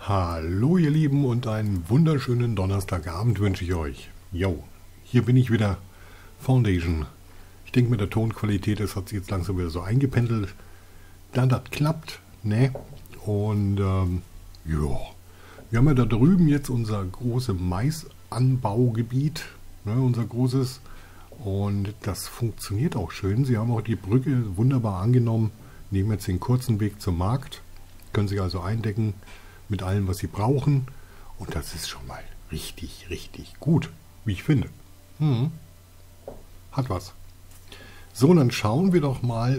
Hallo ihr Lieben und einen wunderschönen Donnerstagabend wünsche ich euch. Jo, hier bin ich wieder, Foundation. Ich denke mit der Tonqualität, das hat sich jetzt langsam wieder so eingependelt. Dann das klappt, ne? Und ja, wir haben ja da drüben jetzt unser großes Maisanbaugebiet, ne, unser großes. Und das funktioniert auch schön. Sie haben auch die Brücke wunderbar angenommen, nehmen jetzt den kurzen Weg zum Markt, können sich also eindecken mit allem, was sie brauchen. Und das ist schon mal richtig, richtig gut, wie ich finde. Hat was. So, dann schauen wir doch mal,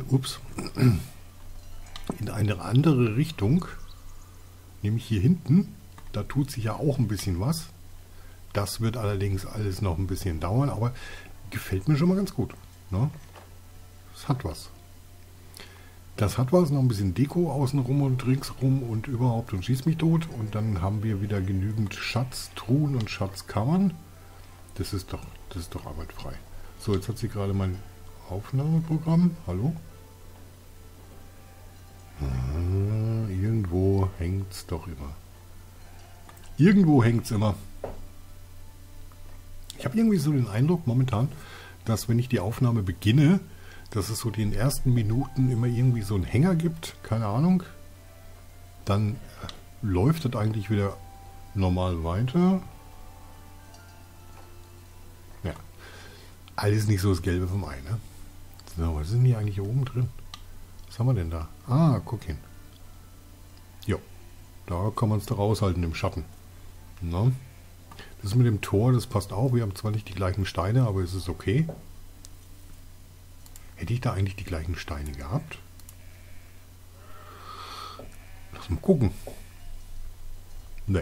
in eine andere Richtung. Nämlich hier hinten. Da tut sich ja auch ein bisschen was. Das wird allerdings alles noch ein bisschen dauern, aber gefällt mir schon mal ganz gut. Ne? Das hat was. Das hat was, noch ein bisschen Deko außenrum und ringsrum und überhaupt und schieß mich tot. Und dann haben wir wieder genügend Schatztruhen und Schatzkammern. Das ist doch arbeitfrei. So, jetzt hat sie gerade mein Aufnahmeprogramm. Hallo? Irgendwo hängt es doch immer. Irgendwo hängt es immer. Ich habe irgendwie so den Eindruck momentan, dass wenn ich die Aufnahme beginne, dass es so die ersten Minuten immer irgendwie so einen Hänger gibt, keine Ahnung. Dann läuft das eigentlich wieder normal weiter. Ja, alles nicht so das Gelbe vom Ei, ne? So, was ist denn hier eigentlich hier oben drin? Was haben wir denn da? Ah, guck hin. Jo, da kann man es doch aushalten im Schatten. Na? Das mit dem Tor, das passt auch. Wir haben zwar nicht die gleichen Steine, aber es ist okay. Hätte ich da eigentlich die gleichen Steine gehabt? Lass mal gucken. Ne.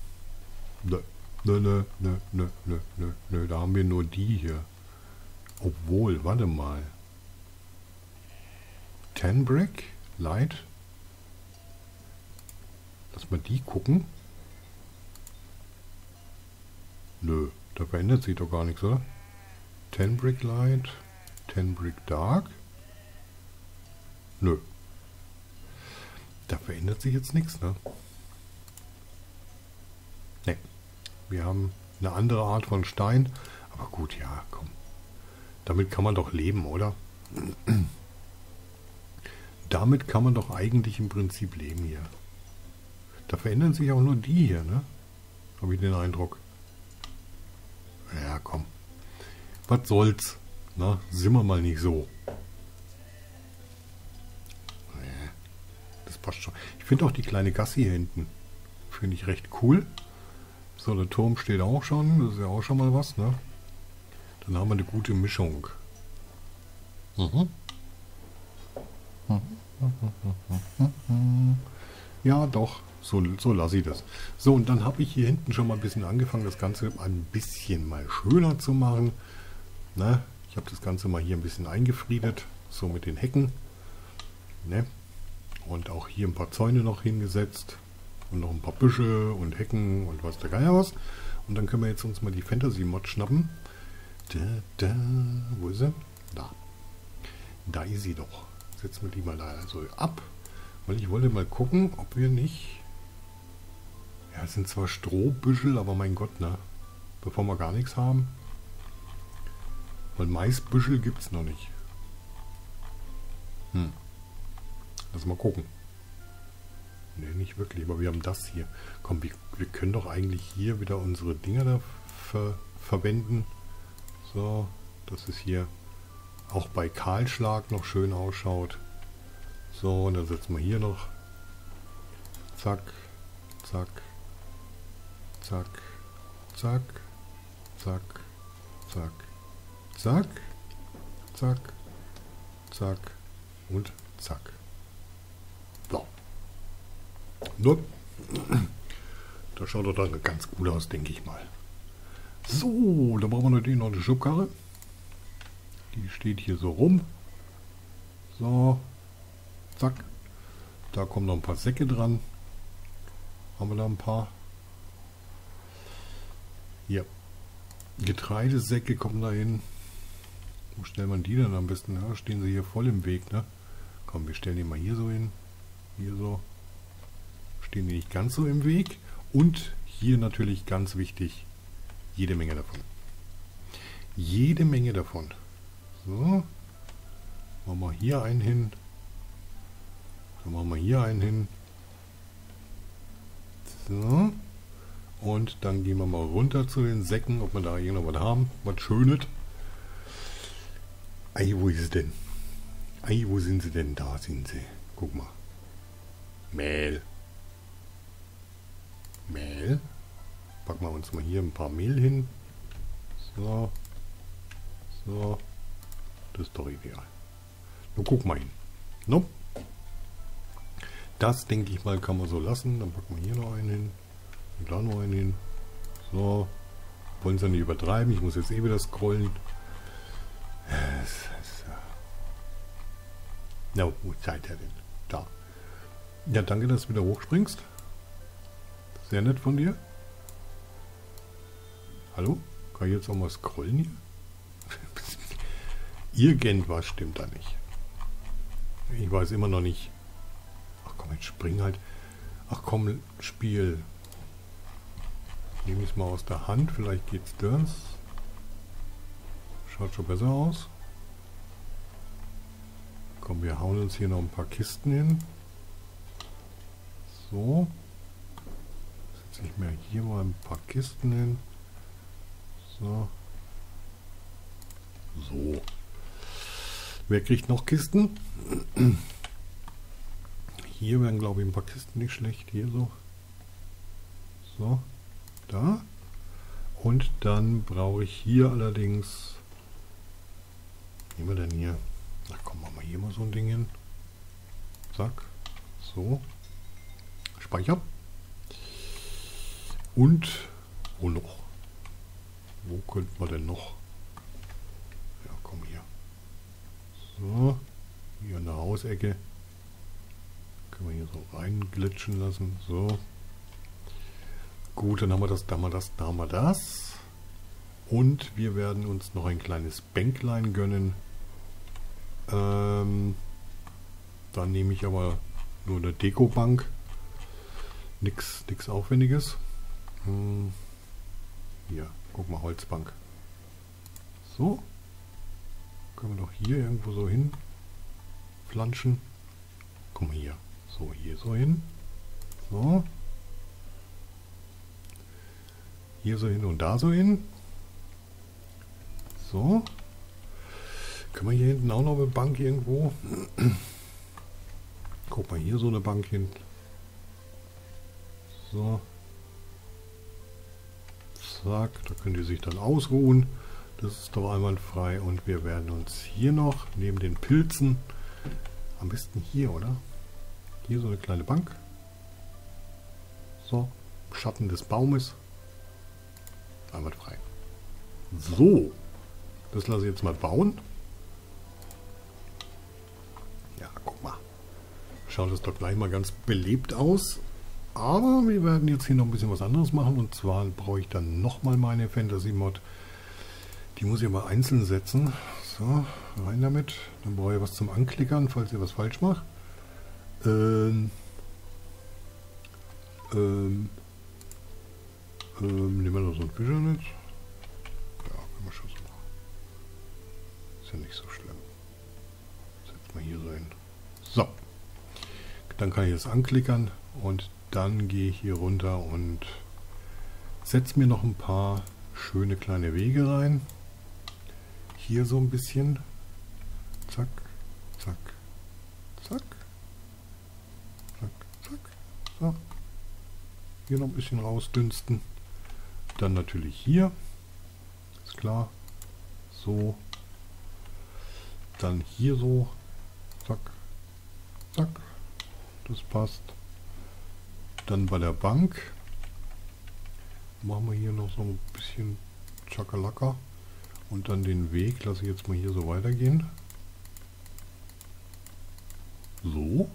Ne. Da haben wir nur die hier. Obwohl, warte mal. 10 Brick? Light? Lass mal die gucken. Nö, da verändert sich doch gar nichts, oder? 10 Brick Light, 10 Brick Dark. Nö. Da verändert sich jetzt nichts, ne? Ne. Wir haben eine andere Art von Stein. Aber gut, ja, komm. Damit kann man doch leben, oder? Damit kann man doch eigentlich im Prinzip leben hier. Da verändern sich auch nur die hier, ne? Habe ich den Eindruck. Ja, komm. Was soll's? Na, sind wir mal nicht so. Das passt schon. Ich finde auch die kleine Gasse hier hinten. Finde ich recht cool. So, der Turm steht auch schon. Das ist ja auch schon mal was, ne? Dann haben wir eine gute Mischung. Ja, doch. So lasse ich das. So, und dann habe ich hier hinten schon mal ein bisschen angefangen, das Ganze ein bisschen mal schöner zu machen. Ne? Ich habe das Ganze mal hier ein bisschen eingefriedet, so mit den Hecken. Ne? Und auch hier ein paar Zäune noch hingesetzt. Und noch ein paar Büsche und Hecken und was der Geier was. Und dann können wir jetzt uns mal die Fantasy-Mod schnappen. Wo ist sie? Da. Da ist sie doch. Setzen wir die mal da also ab. Weil ich wollte mal gucken, ob wir nicht... Ja, es sind zwar Strohbüschel, aber mein Gott, ne? Bevor wir gar nichts haben. Weil Maisbüschel gibt es noch nicht. Lass mal gucken. Ne, nicht wirklich, aber wir haben das hier. Komm, wir können doch eigentlich hier wieder unsere Dinger da verwenden. So, dass es hier auch bei Kahlschlag noch schön ausschaut. So, und dann setzen wir hier noch. Zack, zack, zack, zack, zack, zack, zack, zack, zack und zack. So. Nur, das schaut doch dann ganz gut aus, denke ich mal. So, da brauchen wir natürlich noch eine Schubkarre. Die steht hier so rum. So. Zack. Da kommen noch ein paar Säcke dran. Haben wir da ein paar? Hier. Getreidesäcke kommen da hin. Wo stellt man die denn am besten? Ja, stehen sie hier voll im Weg, ne? Komm, wir stellen die mal hier so hin. Hier so. stehen die nicht ganz so im Weg. Und hier natürlich ganz wichtig, jede Menge davon. Jede Menge davon. So. Machen wir hier einen hin. Dann machen wir hier einen hin. So. Und dann gehen wir mal runter zu den Säcken, ob wir da irgendwas haben. Was Schönes. Ei, wo ist es denn? Ei, wo sind sie denn? Da sind sie. Guck mal. Mehl. Mehl. Packen wir uns mal hier ein paar Mehl hin. So. So. Das ist doch ideal. Nun guck mal hin. No? Das, denke ich mal, kann man so lassen. Dann packen wir hier noch einen hin. Und da noch einen hin. So. Wollen sie nicht übertreiben. Ich muss jetzt eh wieder scrollen. Na, wo seid ihr denn? Da. Ja, danke, dass du wieder hochspringst. Sehr nett von dir. Hallo? Kann ich jetzt auch mal scrollen hier? Irgendwas stimmt da nicht. Ich weiß immer noch nicht. Ach komm, jetzt spring halt. Ach komm, Spiel. Nehme ich es mal aus der Hand. Vielleicht geht's das. Schaut schon besser aus. Komm, wir hauen uns hier noch ein paar Kisten hin. So. Setze ich mir hier mal ein paar Kisten hin. So. So. Wer kriegt noch Kisten? Hier wären, glaube ich, ein paar Kisten nicht schlecht. Hier so. So. Da. Und dann brauche ich hier allerdings... Was nehmen wir denn hier? Na komm, machen wir hier mal so ein Ding hin. Zack. So. Speichern. Und wo noch? Wo könnten wir denn noch? Ja, komm hier. So. Hier an der Hausecke. Können wir hier so reinglitschen lassen. So. Gut, dann haben wir das, da haben wir das, da haben wir das. Und wir werden uns noch ein kleines Bänklein gönnen. Dann nehme ich aber nur eine Dekobank. Nix Aufwendiges. Hier, guck mal, Holzbank. So. Können wir doch hier irgendwo so hin flanschen. Guck mal hier. So, hier so hin. So. Hier so hin und da so hin. So. Können wir hier hinten auch noch eine Bank irgendwo? Guck mal, hier so eine Bank hin. So. Zack, da könnt ihr sich dann ausruhen. Das ist doch einwandfrei. Und wir werden uns hier noch, neben den Pilzen, am besten hier, oder? Hier so eine kleine Bank. So, im Schatten des Baumes. Einwandfrei. So, das lasse ich jetzt mal bauen. Ja, guck mal. Schaut das doch gleich mal ganz belebt aus. Aber wir werden jetzt hier noch ein bisschen was anderes machen. Und zwar brauche ich dann nochmal meine Fantasy Mod. Die muss ich aber einzeln setzen. So, rein damit. Dann brauche ich was zum Anklickern, falls ihr was falsch macht. Nehmen wir noch so ein Fischernetz. Ja, können wir schon so machen. Ist ja nicht so schlimm. Setzt mal hier so hin. So. Dann kann ich das anklickern und dann gehe ich hier runter und setze mir noch ein paar schöne kleine Wege rein. Hier so ein bisschen. Zack, zack, zack. Zack, zack. So. Hier noch ein bisschen rausdünsten. Dann natürlich hier. Ist klar. So. Dann hier so. Zack. Zack. Das passt. Dann bei der Bank. Machen wir hier noch so ein bisschen Chakalaka. Und dann den Weg lasse ich jetzt mal hier so weitergehen. So.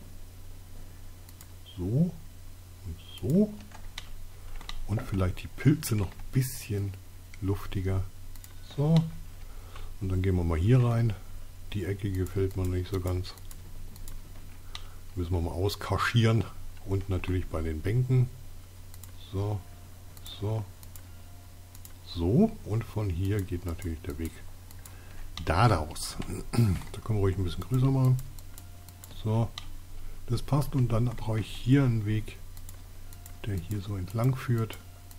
So. Und so. Und vielleicht die Pilze noch ein bisschen luftiger. So. Und dann gehen wir mal hier rein. Die Ecke gefällt mir nicht so ganz. Müssen wir mal auskaschieren. Und natürlich bei den Bänken. So, so, so. Und von hier geht natürlich der Weg da raus. Da können wir ruhig ein bisschen größer machen. So, das passt. Und dann brauche ich hier einen Weg, der hier so entlang führt.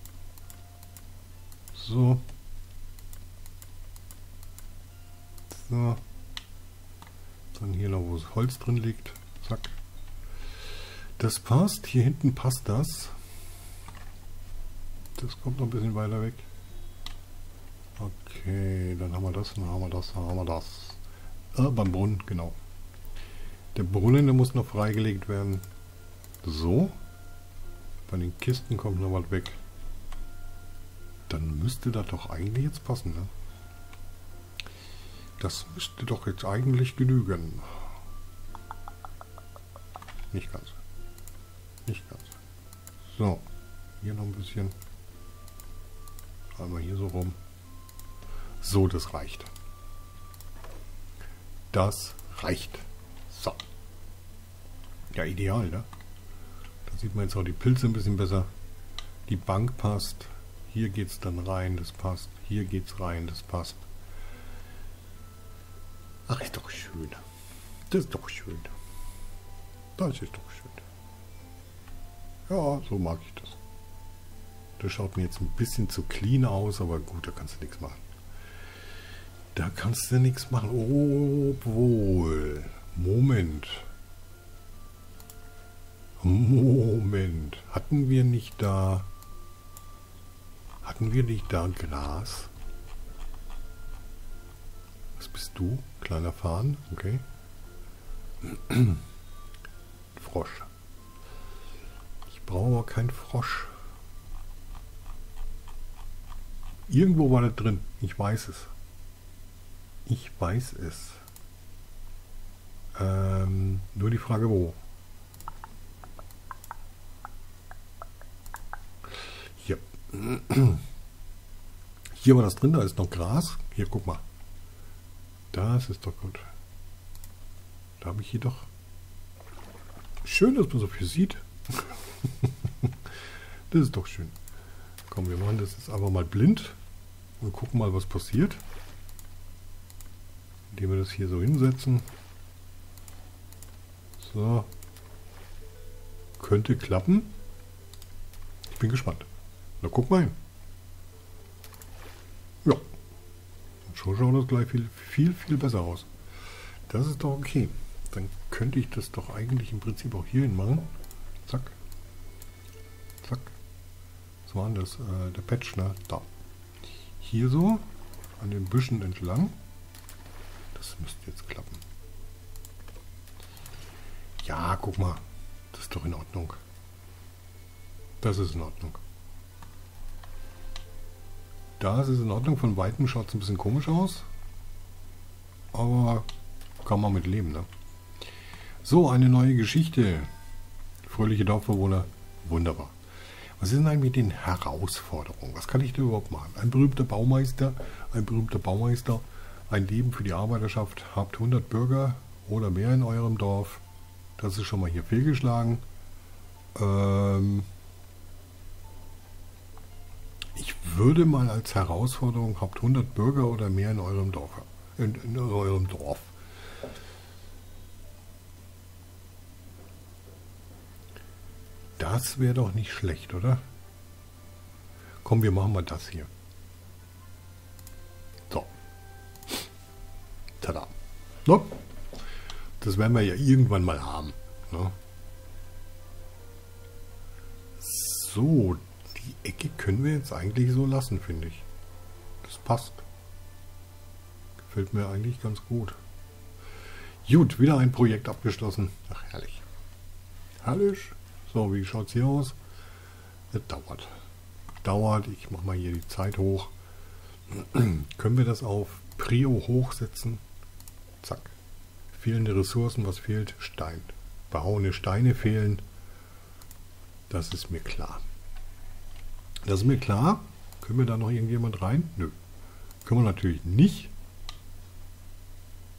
So. So. Dann hier noch, wo das Holz drin liegt. Zack. Das passt. Hier hinten passt das. Das kommt noch ein bisschen weiter weg. Okay, dann haben wir das, dann haben wir das, dann haben wir das. Beim Brunnen, genau. Der Brunnen, der muss noch freigelegt werden. So. Bei den Kisten kommt noch was weg. Dann müsste das doch eigentlich jetzt passen, ne? Das müsste doch jetzt eigentlich genügen. Nicht ganz. Nicht ganz. So. Hier noch ein bisschen. Einmal hier so rum. So, das reicht. Das reicht. So. Ja, ideal, ne? Da sieht man jetzt auch die Pilze ein bisschen besser. Die Bank passt. Hier geht es dann rein, das passt. Hier geht es rein, das passt. Ach, ist doch schön. Das ist doch schön. Das ist doch schön. Ja, so mag ich das. Das schaut mir jetzt ein bisschen zu clean aus, aber gut, da kannst du nichts machen. Da kannst du nichts machen. Obwohl. Moment. Moment. Hatten wir nicht da Gras? Was bist du? Kleiner Farn? Okay. Frosch. Ich brauche aber keinen Frosch. Irgendwo war das drin. Ich weiß es. Ich weiß es. Nur die Frage, wo? Hier. Hier war das drin, da ist noch Gras. Hier, guck mal. Das ist doch gut. Da habe ich hier doch... Schön, dass man so viel sieht. Das ist doch schön. Komm, wir machen das jetzt einfach mal blind und gucken mal, was passiert. Indem wir das hier so hinsetzen. So. Könnte klappen. Ich bin gespannt. Na, guck mal hin. Ja. Und schon schaut das gleich viel besser aus. Das ist doch okay. Dann könnte ich das doch eigentlich im Prinzip auch hierhin machen. Zack. Zack. Was war denn das? Der Patch, ne? Da. Hier so. An den Büschen entlang. Das müsste jetzt klappen. Ja, guck mal. Das ist doch in Ordnung. Das ist in Ordnung. Das ist in Ordnung. Von Weitem schaut es ein bisschen komisch aus. Aber kann man mit leben, ne? So, eine neue Geschichte. Fröhliche Dorfbewohner. Wunderbar. Was ist denn eigentlich mit den Herausforderungen? Was kann ich da überhaupt machen? Ein berühmter Baumeister. Ein Leben für die Arbeiterschaft. Habt 100 Bürger oder mehr in eurem Dorf. Das ist schon mal hier fehlgeschlagen. Ich würde mal als Herausforderung, habt 100 Bürger oder mehr in eurem Dorf. In eurem Dorf. Das wäre doch nicht schlecht, oder? Komm, wir machen mal das hier. So. Tada. No? Das werden wir ja irgendwann mal haben. Ne? So, die Ecke können wir jetzt eigentlich so lassen, finde ich. Das passt. Gefällt mir eigentlich ganz gut. Gut, wieder ein Projekt abgeschlossen. Ach, herrlich. Herrlich. So, wie schaut es hier aus? Das dauert. Dauert. Ich mache mal hier die Zeit hoch. Können wir das auf Prio hochsetzen? Zack. Fehlende Ressourcen. Was fehlt? Stein. Behauene Steine fehlen. Das ist mir klar. Das ist mir klar. Können wir da noch irgendjemand rein? Nö. Können wir natürlich nicht.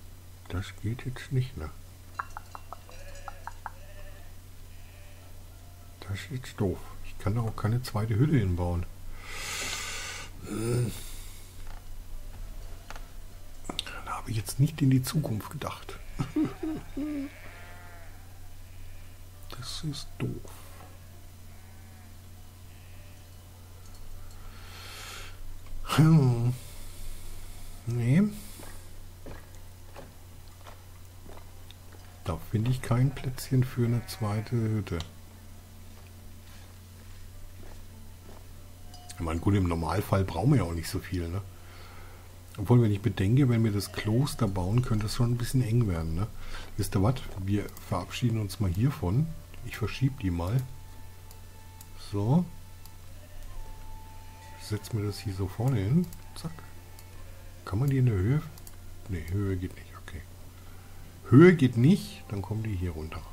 Das geht jetzt nicht, ne? Das ist jetzt doof. Ich kann doch auch keine zweite Hülle hinbauen. Da habe ich jetzt nicht in die Zukunft gedacht. Das ist doof. Nee. Da finde ich kein Plätzchen für eine zweite Hütte. Ich meine, gut, im Normalfall brauchen wir ja auch nicht so viel, ne? Obwohl, wenn ich bedenke, wenn wir das Kloster bauen, könnte es schon ein bisschen eng werden, ne? Wisst ihr was? Wir verabschieden uns mal hiervon. Ich verschiebe die mal. So. Setz mir das hier so vorne hin. Zack. Kann man die in der Höhe? Ne, Höhe geht nicht. Okay. Höhe geht nicht, dann kommen die hier runter.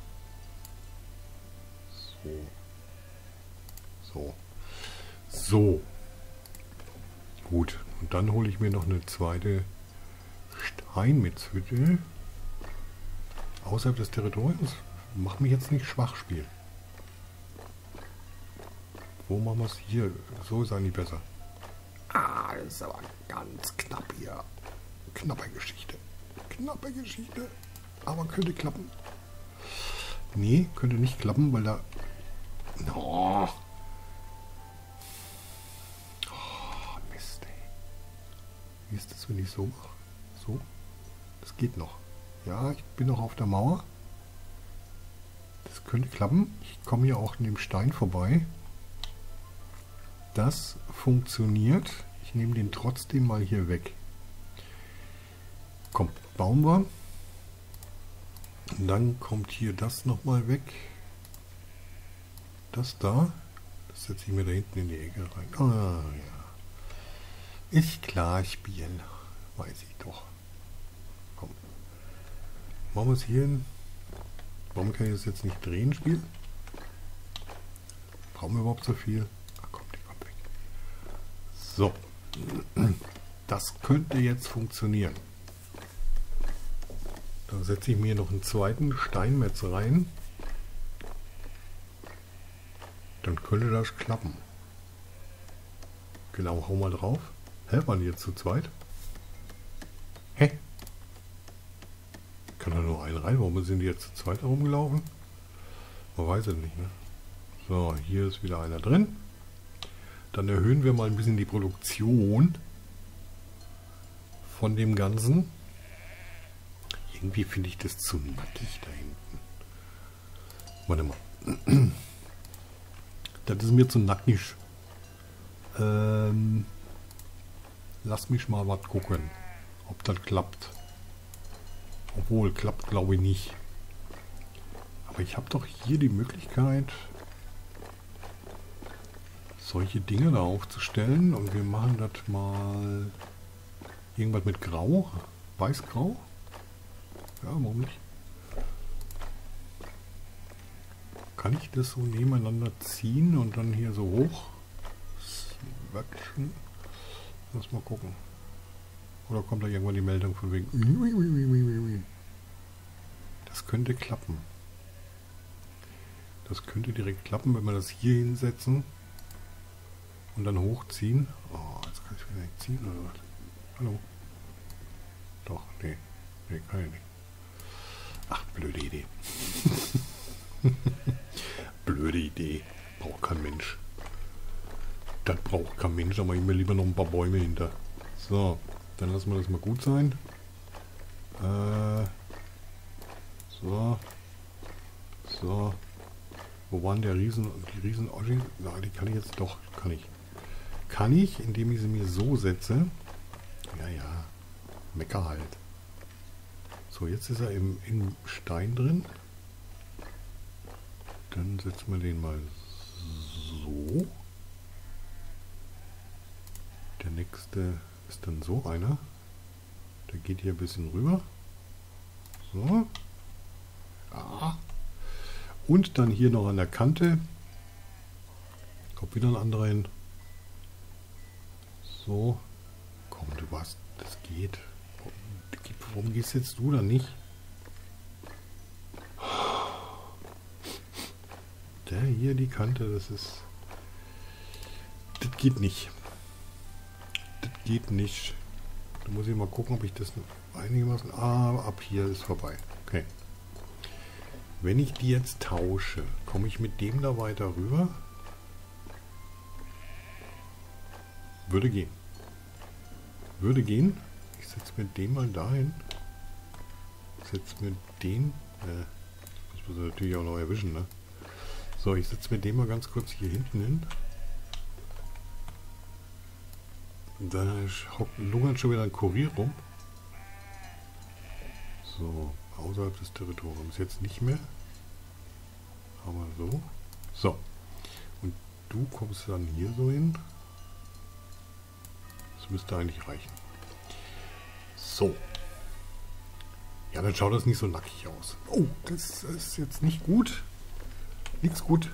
So. So. So. Gut. Und dann hole ich mir noch eine zweite Steinmetzhütte. Außerhalb des Territoriums. Mach mich jetzt nicht schwach spielen. Wo machen wir es hier? So ist eigentlich besser. Ah, das ist aber ganz knapp hier. Knappe Geschichte. Knappe Geschichte. Aber könnte klappen. Nee, könnte nicht klappen, weil da... Oh. Oh, Mist, ey. Wie ist das, wenn ich so mache? So? Das geht noch. Ja, ich bin noch auf der Mauer. Das könnte klappen. Ich komme hier auch an dem Stein vorbei. Das funktioniert. Ich nehme den trotzdem mal hier weg. Komm, bauen wir. Und dann kommt hier das nochmal weg. Das da. Das setze ich mir da hinten in die Ecke rein. Ah, ja. Ist klar, Spiel. Weiß ich doch. Komm. Machen wir es hier hin. Warum kann ich das jetzt nicht drehen, Spiel? Brauchen wir überhaupt so viel? Ach komm, die kommt weg. So. Das könnte jetzt funktionieren. Da setze ich mir noch einen zweiten Steinmetz rein. Dann könnte das klappen. Genau, hau mal drauf. Hä, waren die jetzt zu zweit? Hä? Kann da nur einen rein? Warum sind die jetzt zu zweit herumgelaufen? Man weiß es nicht, ne? So, hier ist wieder einer drin. Dann erhöhen wir mal ein bisschen die Produktion von dem Ganzen. Irgendwie finde ich das zu nackig da hinten. Warte mal. Das ist mir zu nackig. Lass mich mal was gucken, ob das klappt. Obwohl, klappt glaube ich nicht. Aber ich habe doch hier die Möglichkeit, solche Dinge da aufzustellen. Und wir machen das mal irgendwas mit Grau. Weiß-Grau. Ja, warum nicht? Kann ich das so nebeneinander ziehen und dann hier so hoch swatchen? Lass mal gucken. Oder kommt da irgendwann die Meldung von wegen... Das könnte klappen. Das könnte direkt klappen, wenn wir das hier hinsetzen und dann hochziehen. Oh, jetzt kann ich wieder nicht ziehen oder was? Hallo? Doch, nee. Nee, kann ich nicht. Ach, blöde Idee. Blöde Idee. Braucht kein Mensch. Das braucht kein Mensch, aber ich mir lieber noch ein paar Bäume hinter. So, dann lassen wir das mal gut sein. So. So. Wo waren die riesen Oschi? Na, die kann ich jetzt doch. Kann ich. Kann ich, indem ich sie mir so setze. Ja, ja. Mecker halt. So, jetzt ist er im Stein drin. Dann setzen wir den mal so. Der nächste ist dann so einer. Der geht hier ein bisschen rüber. So. Ja. Und dann hier noch an der Kante. Kommt wieder ein anderer hin. So. Komm, du warst. Das geht. Warum gehst jetzt du da nicht? Der hier, die Kante, das ist... Das geht nicht. Das geht nicht. Da muss ich mal gucken, ob ich das einigermaßen... Ah, ab hier ist vorbei. Okay. Wenn ich die jetzt tausche, komme ich mit dem da weiter rüber? Würde gehen. Würde gehen. Ich setze mir den mal dahin. Setze mir den... das muss ich natürlich auch noch erwischen, ne? So, ich setze mir den mal ganz kurz hier hinten hin. Da lungert schon wieder ein Kurier rum. So, außerhalb des Territoriums jetzt nicht mehr. Aber so. So. Und du kommst dann hier so hin. Das müsste eigentlich reichen. So. Ja, dann schaut das nicht so nackig aus. Oh, das ist jetzt nicht gut. Nichts gut.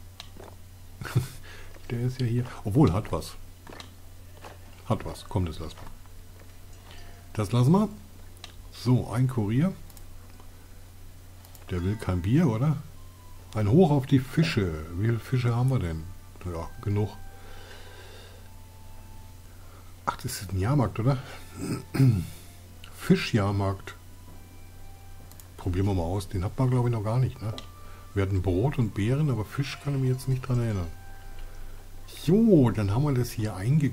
Der ist ja hier. Obwohl, hat was. Hat was. Komm, das lassen wir. Das lassen wir. So, ein Kurier. Der will kein Bier, oder? Ein Hoch auf die Fische. Wie viele Fische haben wir denn? Ja, genug. Ach, das ist ein Jahrmarkt, oder? Fischjahrmarkt. Probieren wir mal aus. Den hat man, glaube ich, noch gar nicht, ne? Wir hatten Brot und Beeren, aber Fisch kann ich mich jetzt nicht dran erinnern. Jo, dann haben wir das hier eingebaut.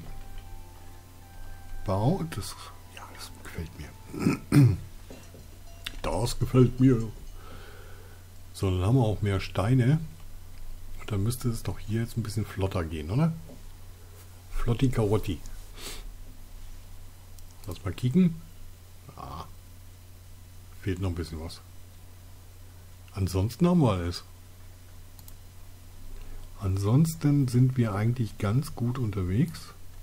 Das, ja, das gefällt mir. Das gefällt mir. So, dann haben wir auch mehr Steine. Und dann müsste es doch hier jetzt ein bisschen flotter gehen, oder? Flotti Karotti. Lass mal kicken. Ah, fehlt noch ein bisschen was. Ansonsten haben wir alles. Ansonsten sind wir eigentlich ganz gut unterwegs.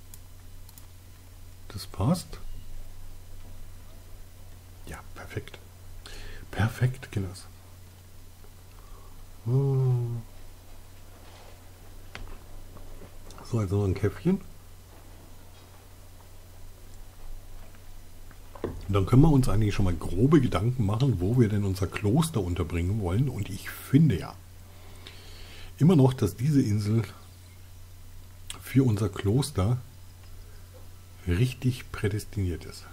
Das passt. Ja, perfekt. Perfekt, Kinders. So, jetzt noch ein Käffchen. Dann können wir uns eigentlich schon mal grobe Gedanken machen, wo wir denn unser Kloster unterbringen wollen. Und ich finde ja immer noch, dass diese Insel für unser Kloster richtig prädestiniert ist.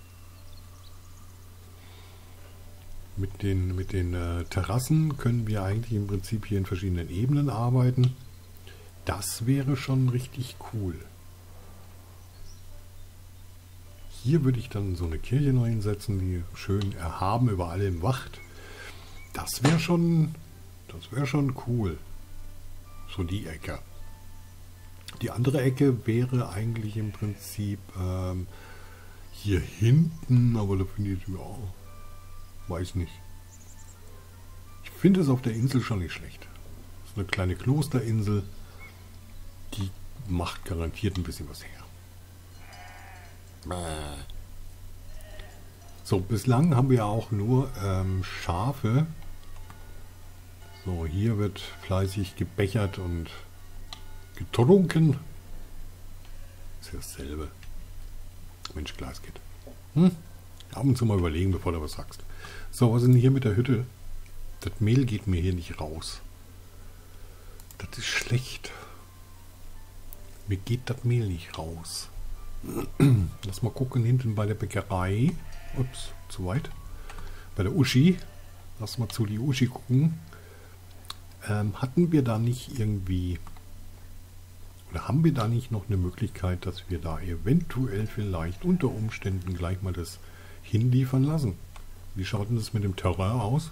Mit den Terrassen können wir eigentlich im Prinzip hier in verschiedenen Ebenen arbeiten. Das wäre schon richtig cool. Hier würde ich dann so eine Kirche noch hinsetzen, die schön erhaben über allem wacht. Das wäre schon cool. So die Ecke. Die andere Ecke wäre eigentlich im Prinzip hier hinten, aber da finde ich, ja, weiß nicht. Ich finde es auf der Insel schon nicht schlecht. Das ist eine kleine Klosterinsel, die macht garantiert ein bisschen was her. So, bislang haben wir auch nur Schafe. So, hier wird fleißig gebechert und getrunken. Ist ja dasselbe. Mensch, klar, es geht. Ab und zu mal überlegen, bevor du was sagst. So, was ist denn hier mit der Hütte? Das Mehl geht mir hier nicht raus. Das ist schlecht. Mir geht das Mehl nicht raus. Lass mal gucken, hinten bei der Bäckerei. Ups, zu weit. Bei der Uschi. Lass mal zu die Uschi gucken. Hatten wir da nicht irgendwie... Oder haben wir da nicht noch eine Möglichkeit, dass wir da eventuell vielleicht unter Umständen gleich mal das hinliefern lassen? Wie schaut denn das mit dem Terrain aus?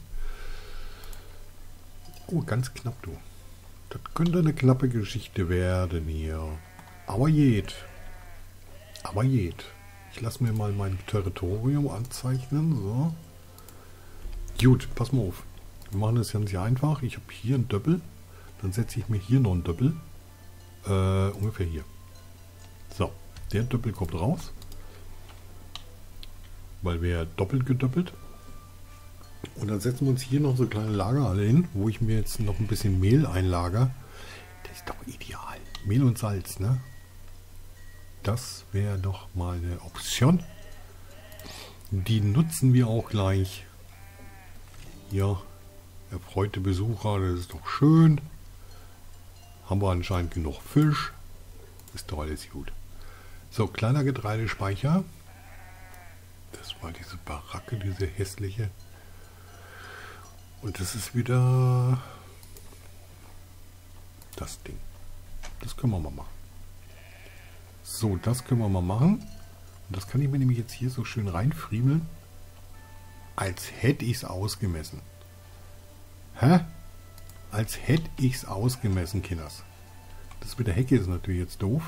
Oh, ganz knapp, du. Das könnte eine knappe Geschichte werden hier. Aber geht. Aber geht. Ich lasse mir mal mein Territorium anzeichnen. So. Gut, pass mal auf. Wir machen das ganz einfach. Ich habe hier ein Doppel. Dann setze ich mir hier noch ein Doppel. Ungefähr hier. So, der Doppel kommt raus. Weil wir doppelt gedoppelt. Und dann setzen wir uns hier noch so kleine Lagerhalle hin, wo ich mir jetzt noch ein bisschen Mehl einlager. Das ist doch ideal. Mehl und Salz, ne? Das wäre doch mal eine Option. Die nutzen wir auch gleich. Ja, erfreute Besucher, das ist doch schön. Haben wir anscheinend genug Fisch. Ist doch alles gut. So, kleiner Getreidespeicher. Das war diese Baracke, diese hässliche. Und das ist wieder das Ding. Das können wir mal machen. So, das können wir mal machen. Und das kann ich mir nämlich jetzt hier so schön reinfriemeln. Als hätte ich es ausgemessen. Hä? Als hätte ich es ausgemessen, Kinders. Das mit der Hecke ist natürlich jetzt doof.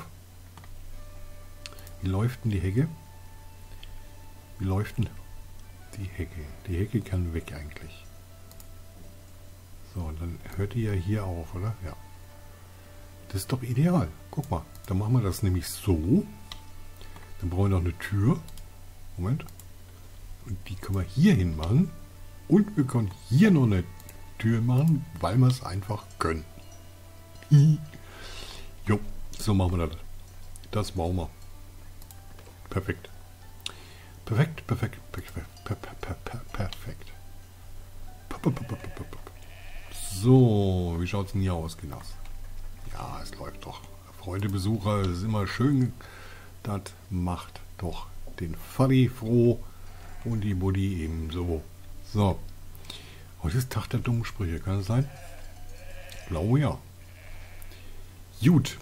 Wie läuft denn die Hecke? Wie läuft denn die Hecke? Die Hecke kann weg eigentlich. So, und dann hört die ja hier auf, oder? Ja. Das ist doch ideal. Guck mal, dann machen wir das nämlich so. Dann brauchen wir noch eine Tür. Moment. Und die können wir hier hin machen. Und wir können hier noch eine Tür machen, weil wir es einfach können. Jo, so machen wir das. Das bauen wir. Perfekt. Perfekt, perfekt, perfekt. So, wie schaut es denn hier aus, Kinders? Ja, es läuft doch. Freunde, Besucher, es ist immer schön. Das macht doch den Faddy froh und die Buddy ebenso. So. Heute ist Tag der dummen Sprüche, kann es sein? Ich glaube ja. Gut.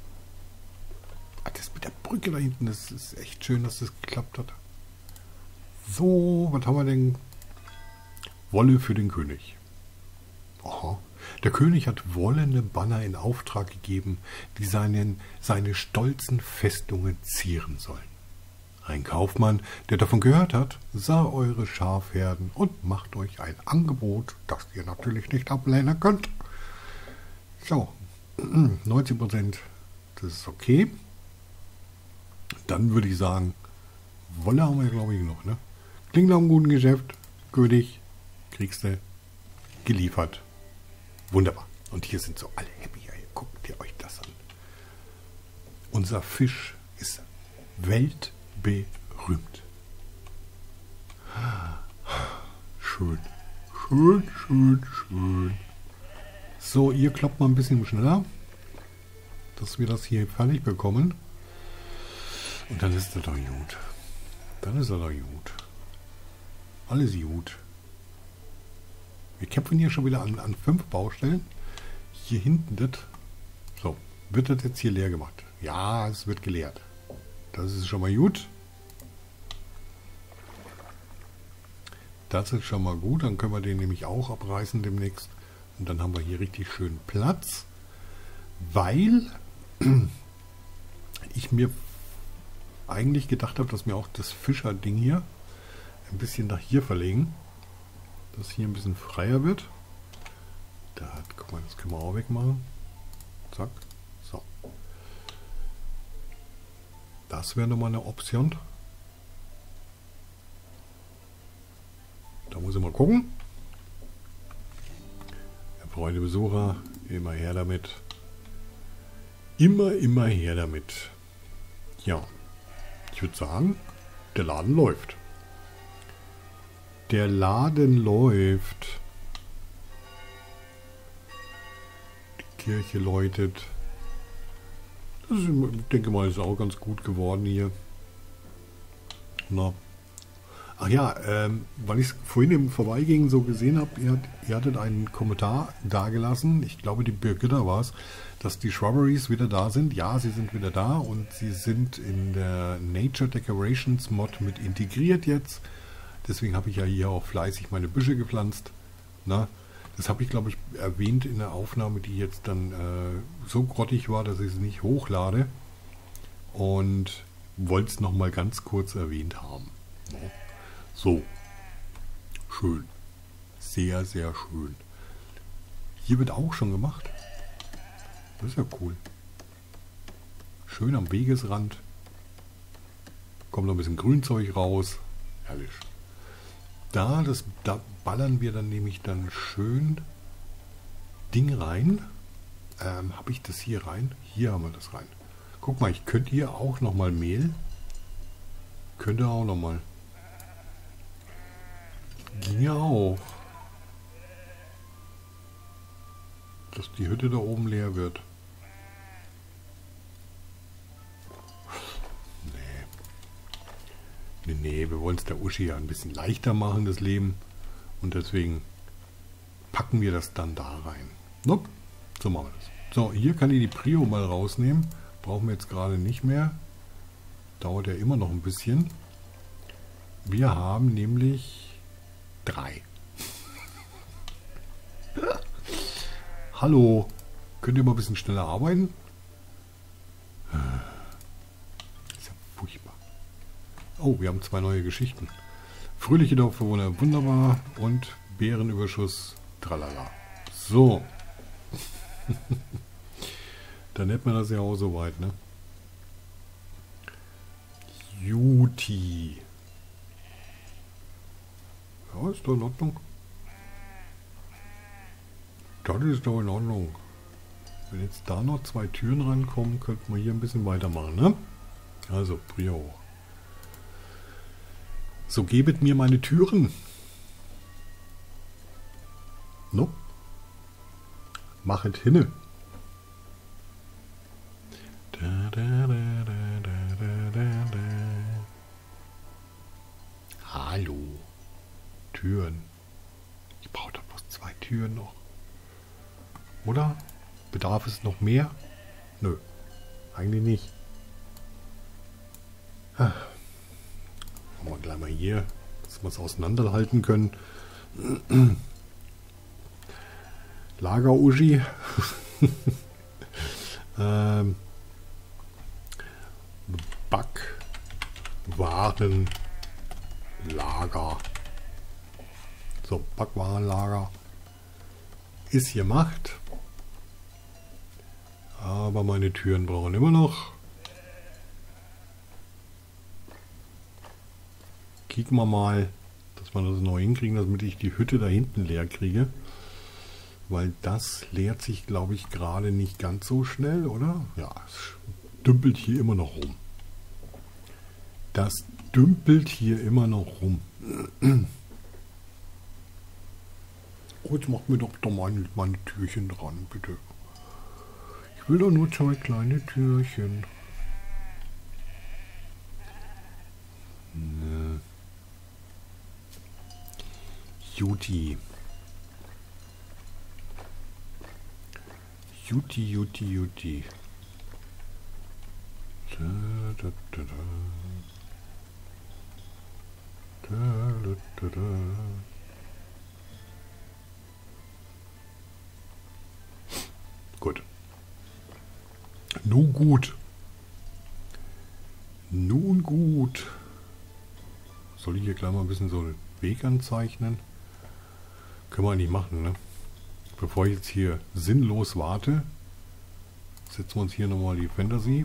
Das mit der Brücke da hinten, das ist echt schön, dass das geklappt hat. So, was haben wir denn? Wolle für den König. Aha. Der König hat wollene Banner in Auftrag gegeben, die seine stolzen Festungen zieren sollen. Ein Kaufmann, der davon gehört hat, sah eure Schafherden und macht euch ein Angebot, das ihr natürlich nicht ablehnen könnt. So, 90%, das ist okay. Dann würde ich sagen, Wolle haben wir, glaube ich, noch, ne? Klingt nach einem guten Geschäft. König, kriegst du geliefert. Wunderbar. Und hier sind so alle happy. Guckt ihr euch das an. Unser Fisch ist weltberühmt. Schön. Schön, schön, schön. So, ihr kloppt mal ein bisschen schneller, dass wir das hier fertig bekommen. Und dann ist das doch gut. Dann ist das doch gut. Alles gut. Wir kämpfen hier schon wieder an 5 Baustellen. Hier hinten das. So, wird das jetzt hier leer gemacht? Ja, es wird geleert. Das ist schon mal gut. Das ist schon mal gut. Dann können wir den nämlich auch abreißen demnächst. Und dann haben wir hier richtig schön Platz. Weil ich mir eigentlich gedacht habe, dass wir auch das Fischerding hier ein bisschen nach hier verlegen. Dass hier ein bisschen freier wird. Da, guck mal, das können wir auch wegmachen. Zack. So. Das wäre nochmal eine Option. Da muss ich mal gucken. Ja, Freunde, Besucher, immer her damit. Immer her damit. Ja, ich würde sagen, der Laden läuft. Der Laden läuft. Die Kirche läutet. Das ist, ich denke mal, ist auch ganz gut geworden hier. Na. Ach ja, weil ich es vorhin im Vorbeigehen so gesehen habe, ihr hattet einen Kommentar dagelassen, ich glaube die Birgitta war es, dass die Shrubberies wieder da sind. Ja, sie sind wieder da und sie sind in der Nature Decorations Mod mit integriert jetzt. Deswegen habe ich ja hier auch fleißig meine Büsche gepflanzt. Na, das habe ich, glaube ich, erwähnt in der Aufnahme, die jetzt dann so grottig war, dass ich sie nicht hochlade. Und wollte es nochmal ganz kurz erwähnt haben. Ja. So. Schön. Sehr, sehr schön. Hier wird auch schon gemacht. Das ist ja cool. Schön am Wegesrand. Kommt noch ein bisschen Grünzeug raus. Herrlich. Da ballern wir dann nämlich dann schön Ding rein. Habe ich das hier rein? Hier haben wir das rein. Guck mal, ich könnte hier auch nochmal Mehl. Könnte auch nochmal. Ginge auch. Dass die Hütte da oben leer wird. Nee, wir wollen es der Uschi ja ein bisschen leichter machen, das Leben. Und deswegen packen wir das dann da rein. Nope. So machen wir das. So, hier kann ich die Prio mal rausnehmen. Brauchen wir jetzt gerade nicht mehr. Dauert ja immer noch ein bisschen. Wir haben nämlich 3. Hallo. Könnt ihr mal ein bisschen schneller arbeiten? Ist ja furchtbar. Oh, wir haben 2 neue Geschichten. Fröhliche Dorfbewohner, wunderbar. Und Bärenüberschuss, tralala. So. Dann hätten wir das ja auch soweit, ne? Juti. Ja, ist doch in Ordnung. Das ist doch in Ordnung. Wenn jetzt da noch 2 Türen rankommen, könnten wir hier ein bisschen weitermachen, ne? Also, Prio hoch. So, gebet mir meine Türen. No? Machet hinne. Da, da, da, da, da, da, da. Hallo. Türen. Ich brauche doch bloß 2 Türen noch. Oder? Bedarf es noch mehr? Nö. Eigentlich nicht. Machen wir gleich mal hier, dass wir es auseinanderhalten können. Lager-Uschi. Backwarenlager. So, Backwarenlager ist gemacht. Aber meine Türen brauchen immer noch. Kicken wir mal, dass wir das noch hinkriegen, damit ich die Hütte da hinten leer kriege. Weil das leert sich, glaube ich, gerade nicht ganz so schnell, oder? Ja, es dümpelt hier immer noch rum. Das dümpelt hier immer noch rum. Oh, jetzt macht mir doch meine Türchen dran, bitte. Ich will doch nur 2 kleine Türchen. Ne. Juti. Juti, Juti, Juti. Da, da, da, da. Da, da, da, da. Gut. Nun gut. Nun gut. Soll ich hier gleich mal ein bisschen so einen Weg anzeichnen? Können wir nicht machen, ne? Bevor ich jetzt hier sinnlos warte, setzen wir uns hier nochmal die Fantasy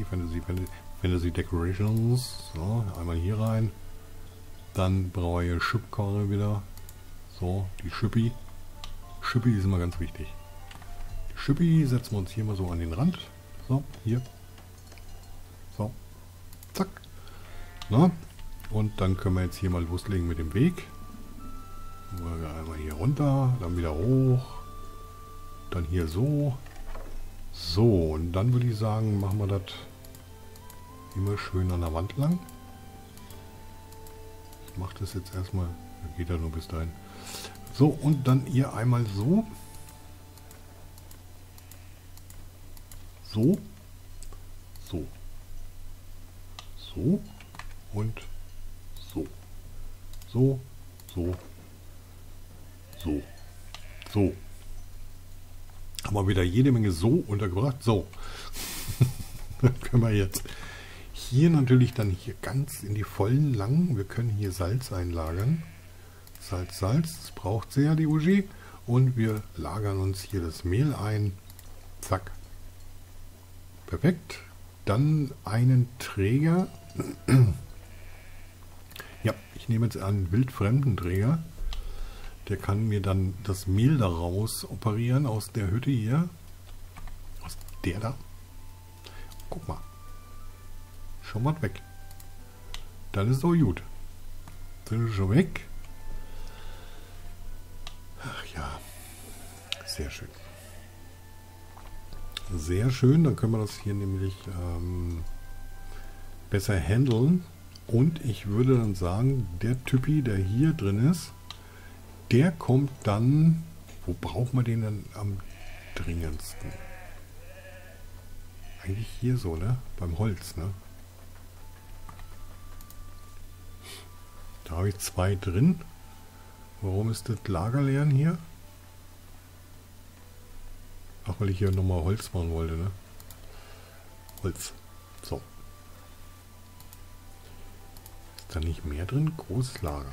Decorations. So, einmal hier rein. Dann brauche ich hier Schubkarre wieder. So, die Schüppi. Schüppi ist immer ganz wichtig. Die Schüppi setzen wir uns hier mal so an den Rand. So, hier. So. Zack. Na? Und dann können wir jetzt hier mal loslegen mit dem Weg. Einmal hier runter, dann wieder hoch. Dann hier so. So, und dann würde ich sagen, machen wir das immer schön an der Wand lang. Ich mache das jetzt erstmal, geht ja nur bis dahin. So, und dann hier einmal so. So. So. So. Und so. So. So. So. So. Haben wir wieder jede Menge so untergebracht. So. Dann können wir jetzt hier natürlich dann hier ganz in die Vollen lang. Wir können hier Salz einlagern. Salz, Salz. Das braucht sehr die Uschi. Und wir lagern uns hier das Mehl ein. Zack. Perfekt. Dann einen Träger. Ja, ich nehme jetzt einen wildfremden Träger. Der kann mir dann das Mehl daraus operieren aus der Hütte hier. Aus der da. Guck mal. Schon was weg. Dann ist doch gut. Sind wir schon weg? Ach ja. Sehr schön. Sehr schön. Dann können wir das hier nämlich besser handeln. Und ich würde dann sagen, der Typi, der hier drin ist, der kommt dann... Wo braucht man den dann am dringendsten? Eigentlich hier so, ne? Beim Holz, ne? Da habe ich 2 drin. Warum ist das Lager leer hier? Ach, weil ich hier nochmal Holz machen wollte, ne? Holz. So. Ist da nicht mehr drin? Großes Lager.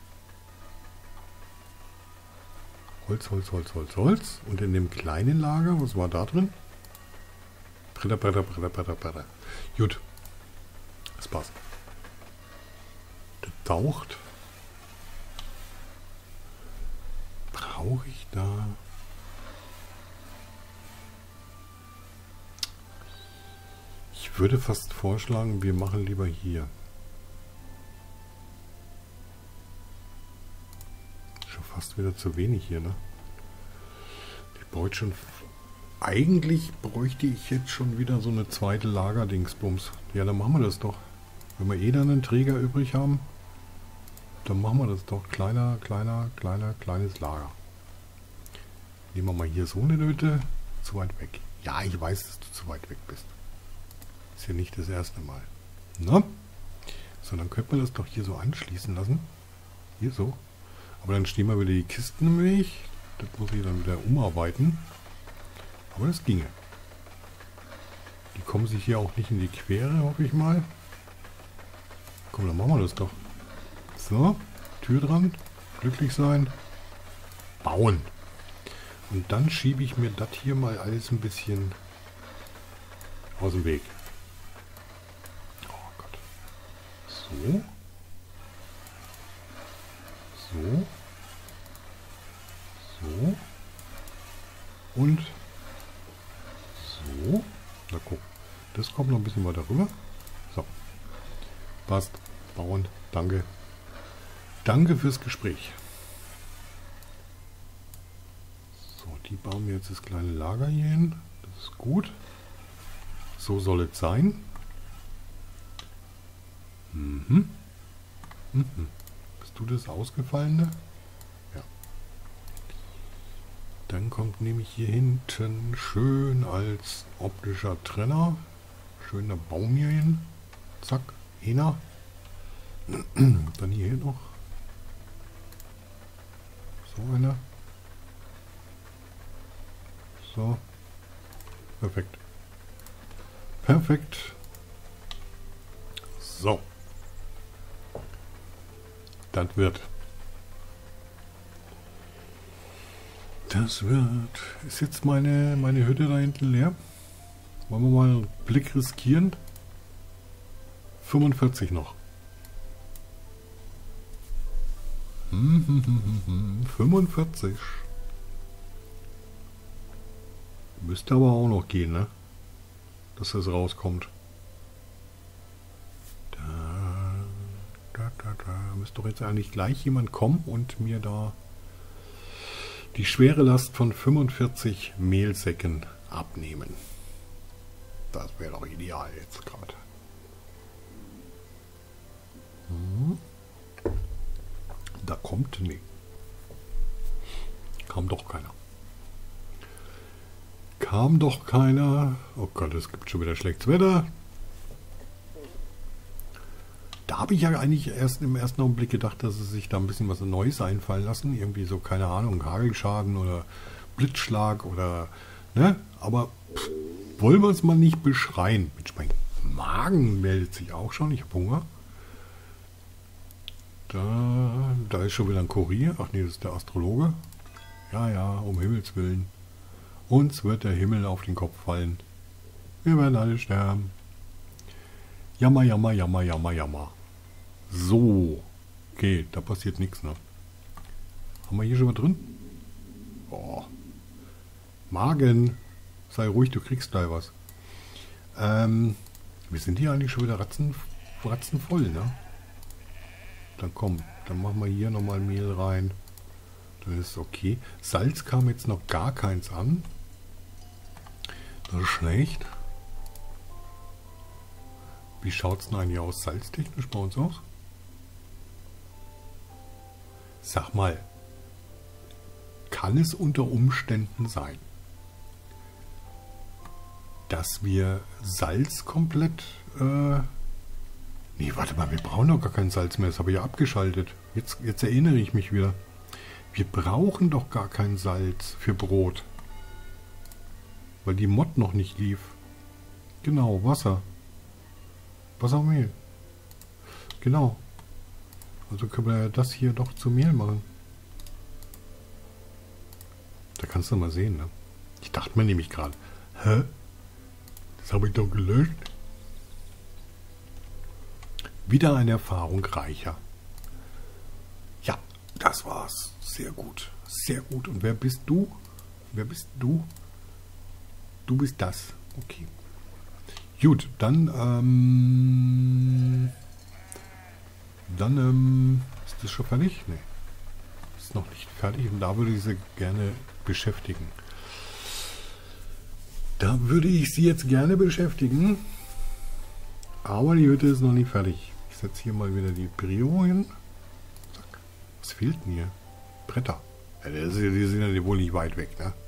Holz, Holz, Holz, Holz, Holz. Und in dem kleinen Lager, was war da drin? Bretter, Bretter, Bretter, Bretter, Bretter. Gut. Das passt. Das taucht. Brauche ich da... Ich würde fast vorschlagen, wir machen lieber hier. Schon fast wieder zu wenig hier, ne? Ich bräuchte schon... Eigentlich bräuchte ich jetzt schon wieder so eine zweite Lagerdingsbums. Ja, dann machen wir das doch. Wenn wir eh dann einen Träger übrig haben, dann machen wir das doch. Kleines Lager. Nehmen wir mal hier so eine Hütte. Zu weit weg. Ja, ich weiß, dass du zu weit weg bist. Ist ja nicht das erste Mal. Na? So, dann könnte man das doch hier so anschließen lassen. Hier so. Aber dann stehen wir wieder die Kisten im Weg. Das muss ich dann wieder umarbeiten. Aber das ginge. Die kommen sich hier auch nicht in die Quere, hoffe ich mal. Komm, dann machen wir das doch. So, Tür dran. Glücklich sein. Bauen. Und dann schiebe ich mir das hier mal alles ein bisschen aus dem Weg. Oh Gott. So. So. So. Und so. Na guck. Das kommt noch ein bisschen weiter rüber. So. Passt. Bauen. Danke. Danke fürs Gespräch. So, die bauen wir jetzt das kleine Lager hier hin. Das ist gut. So soll es sein. Mhm. Mhm. Bist du das Ausgefallene? Ja. Dann kommt nämlich hier hinten schön als optischer Trenner. Schöner Baum hier hin. Zack. Einer. Dann hier noch. So einer. So. Perfekt. Perfekt. So. Das wird. Das wird. Ist jetzt meine Hütte da hinten leer? Wollen wir mal einen Blick riskieren? 45 noch. 45. Müsste aber auch noch gehen, ne? Dass das rauskommt. Da müsste doch jetzt eigentlich gleich jemand kommen und mir da die schwere Last von 45 Mehlsäcken abnehmen. Das wäre doch ideal jetzt gerade. Da kommt, nee. Kam doch keiner. Kam doch keiner. Oh Gott, es gibt schon wieder schlechtes Wetter. Da habe ich ja eigentlich erst im ersten Augenblick gedacht, dass sie sich da ein bisschen was Neues einfallen lassen. Irgendwie so, keine Ahnung, Hagelschaden oder Blitzschlag oder, ne? Aber wollen wir es mal nicht beschreien. Mensch, mein Magen meldet sich auch schon. Ich habe Hunger. Da ist schon wieder ein Kurier. Ach nee, das ist der Astrologe. Ja, ja, um Himmels Willen. Uns wird der Himmel auf den Kopf fallen. Wir werden alle sterben. Jammer, jammer, jammer, jammer, jammer. So. Okay, da passiert nichts, ne? Haben wir hier schon mal drin? Oh. Magen. Sei ruhig, du kriegst gleich was. Wir sind hier eigentlich schon wieder ratzenvoll, ne? Dann komm, dann machen wir hier nochmal Mehl rein. Dann ist es okay. Salz kam jetzt noch gar keins an. Das ist schlecht. Wie schaut es denn eigentlich aus, salztechnisch bei uns aus? Sag mal, kann es unter Umständen sein, dass wir Salz komplett... Nee, warte mal, wir brauchen doch gar kein Salz mehr. Das habe ich ja abgeschaltet. Jetzt erinnere ich mich wieder. Wir brauchen doch gar kein Salz für Brot. Weil die Mod noch nicht lief. Genau, Wasser. Wassermehl. Genau. Also können wir das hier doch zu Mehl machen. Da kannst du mal sehen, ne? Ich dachte mir nämlich gerade, hä? Das habe ich doch gelöscht. Wieder eine Erfahrung reicher. Ja, das war's. Sehr gut. Sehr gut. Und wer bist du? Wer bist du? Du bist das. Okay. Gut, dann, ist das schon fertig? Nee. Ist noch nicht fertig und da würde ich sie gerne beschäftigen. Da würde ich sie jetzt gerne beschäftigen. Aber die Hütte ist noch nicht fertig. Ich setze hier mal wieder die Brio hin. Zack. Was fehlt denn hier? Bretter. Ja, die sind ja wohl nicht weit weg, ne?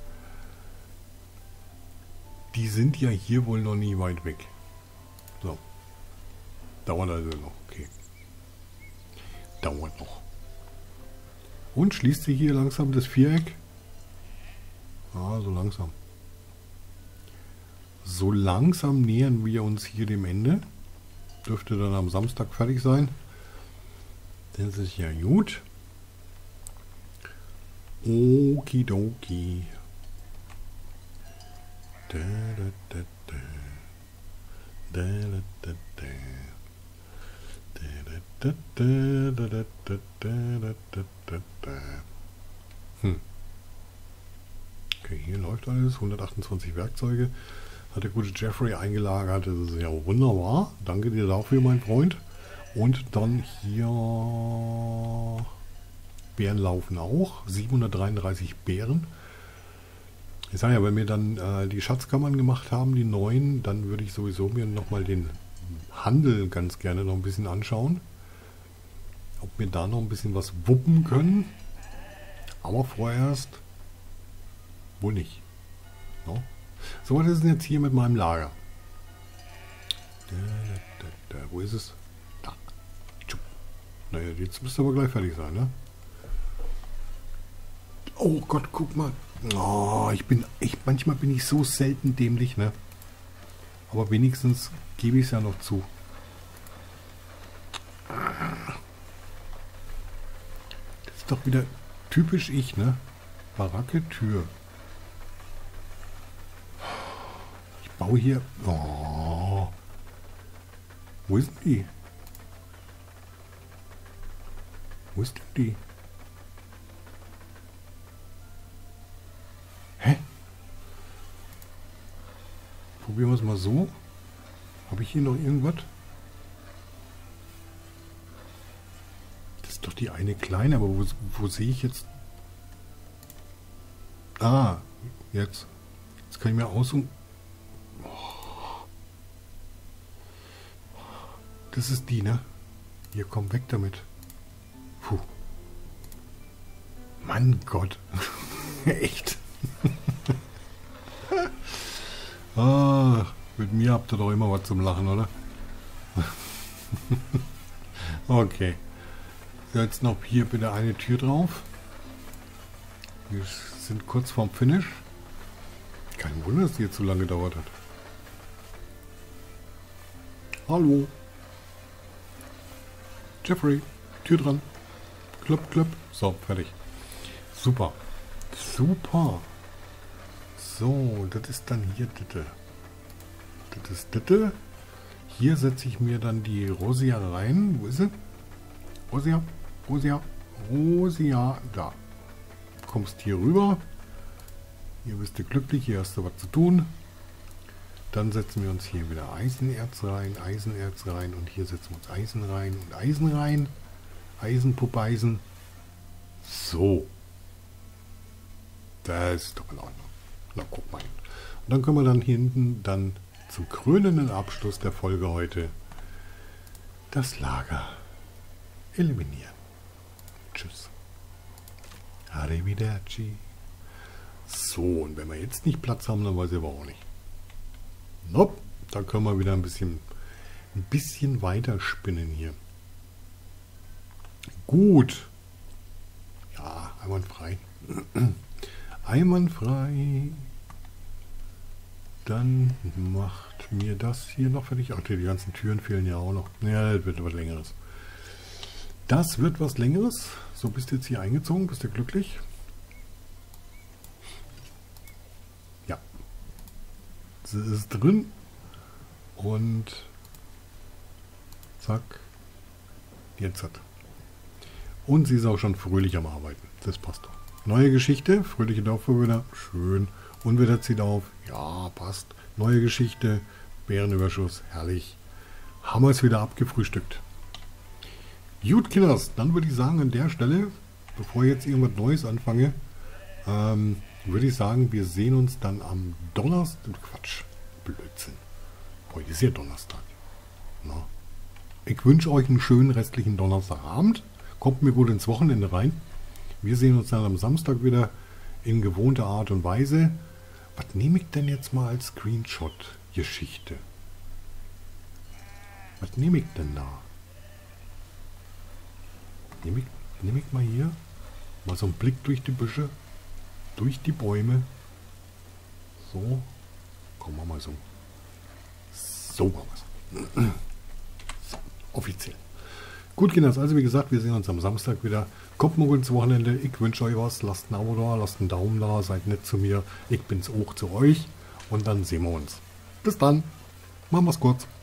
Die sind ja hier wohl noch nie weit weg. So. Dauert also noch. Okay. Dauert noch. Und schließt sich hier langsam das Viereck? Ah, so langsam. So langsam nähern wir uns hier dem Ende. Dürfte dann am Samstag fertig sein. Das ist ja gut. Okidoki. Okay, hier läuft alles. 128 Werkzeuge. Hat der gute Jeffrey eingelagert. Das ist ja wunderbar. Danke dir dafür, mein Freund. Und dann hier Beeren laufen auch. 733 Beeren. Ich sage ja, wenn wir dann die Schatzkammern gemacht haben, die neuen, dann würde ich sowieso mir nochmal den Handel ganz gerne noch ein bisschen anschauen. Ob wir da noch ein bisschen was wuppen können. Aber vorerst wohl nicht. No? So, was ist denn jetzt hier mit meinem Lager? Wo ist es? Da. Naja, jetzt müsste aber gleich fertig sein, ne? Oh Gott, guck mal. Oh, manchmal bin ich so selten dämlich, ne? Aber wenigstens gebe ich es ja noch zu. Das ist doch wieder typisch ich, ne? Baracke, Tür. Ich baue hier... Oh. Wo ist denn die? Wo ist denn die? Hä? Probieren wir es mal so. Habe ich hier noch irgendwas? Das ist doch die eine kleine, aber wo sehe ich jetzt? Ah, jetzt. Jetzt kann ich mir aussuchen. Oh. Das ist die, ne? Hier, komm weg damit. Puh. Mann Gott. Echt. Ah, mit mir habt ihr doch immer was zum Lachen, oder? Okay. Jetzt noch hier bitte eine Tür drauf. Wir sind kurz vorm Finish. Kein Wunder, dass die jetzt so lange gedauert hat. Hallo. Jeffrey, Tür dran. Klopp, klopp. So, fertig. Super. Super. So, das ist dann hier Ditte. Das ist Ditte. Hier setze ich mir dann die Rosia rein. Wo ist sie? Rosia, Rosia, Rosia. Da. Kommst hier rüber. Hier bist du glücklich. Hier hast du was zu tun. Dann setzen wir uns hier wieder Eisenerz rein und hier setzen wir uns Eisen rein und Eisen rein. Eisenpuppeisen. So. Das ist doch in Ordnung. Na, guck mal hin. Und dann können wir dann hier hinten dann zum krönenden Abschluss der Folge heute Das Lager eliminieren. Tschüss. Arrivederci. So, und wenn wir jetzt nicht Platz haben, dann weiß ich aber auch nicht. Nope, da können wir wieder ein bisschen weiter spinnen hier. Gut. Ja, einwandfrei. Einwandfrei. Dann macht mir das hier noch fertig. Ach, die ganzen Türen fehlen ja auch noch. Ja, das wird was Längeres. Das wird was Längeres. So, bist du jetzt hier eingezogen? Bist du glücklich? Ja. Sie ist drin. Und zack. Jetzt hat. Und sie ist auch schon fröhlich am Arbeiten. Das passt doch. Neue Geschichte. Fröhliche Dorfbewohner. Schön. Unwetter zieht auf. Ja, passt. Neue Geschichte. Bärenüberschuss. Herrlich. Haben wir es wieder abgefrühstückt. Gut, Kinders. Dann würde ich sagen, an der Stelle, bevor ich jetzt irgendwas Neues anfange, würde ich sagen, wir sehen uns dann am Donnerstag. Quatsch. Blödsinn. Heute ist ja Donnerstag. Na. Ich wünsche euch einen schönen restlichen Donnerstagabend. Kommt mir gut ins Wochenende rein. Wir sehen uns dann am Samstag wieder in gewohnter Art und Weise. Was nehme ich denn jetzt mal als Screenshot-Geschichte? Was nehme ich denn da? Nehme ich mal hier mal so einen Blick durch die Büsche, durch die Bäume. So. Kommen wir mal so. So machen wir es. So, offiziell. Gut, Kinders, also wie gesagt, wir sehen uns am Samstag wieder. Kommt mal gut ins Wochenende. Ich wünsche euch was. Lasst ein Abo da, lasst einen Daumen da, seid nett zu mir. Ich bin's auch zu euch. Und dann sehen wir uns. Bis dann. Machen wir's kurz.